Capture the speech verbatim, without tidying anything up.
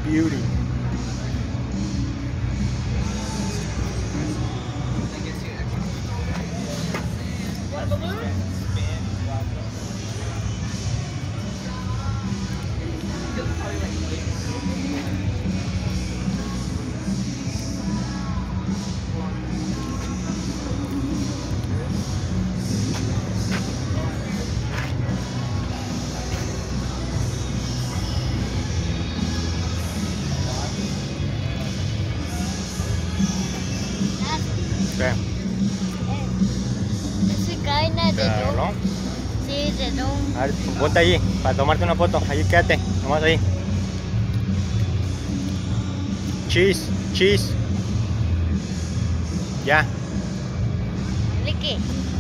beauty. Okay. Se cae nada de Claro. Sí, de don. A ver, ponte ahí para tomarte una foto. Ahí quédate, nomás ahí. Cheese, cheese. Ya. ¿De qué?